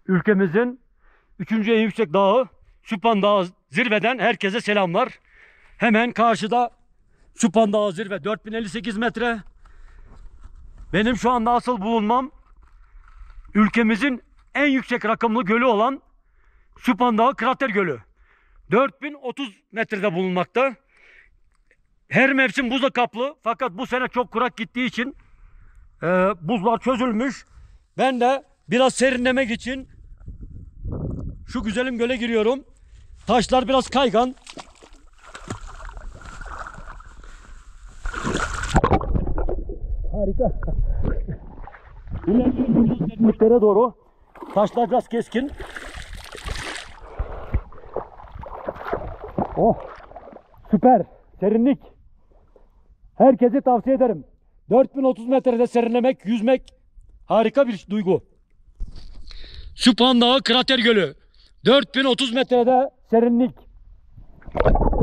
Ülkemizin 3. en yüksek dağı Süphan Dağı zirveden herkese selamlar. Hemen karşıda Süphan Dağı zirve 4058 metre. Benim şu anda asıl bulunmam ülkemizin en yüksek rakımlı gölü olan Süphan Dağı Krater Gölü. 4030 metrede bulunmakta. Her mevsim buzla kaplı, fakat bu sene çok kurak gittiği için buzlar çözülmüş. Ben de biraz serinlemek için şu güzelim göle giriyorum. Taşlar biraz kaygan. Harika. İlerliyoruz doğru. Taşlar biraz keskin. Oh, süper. Serinlik. Herkese tavsiye ederim. 4030 metrede serinlemek, yüzmek harika bir duygu. Süphan Dağı Krater Gölü. 4030 metrede serinlik.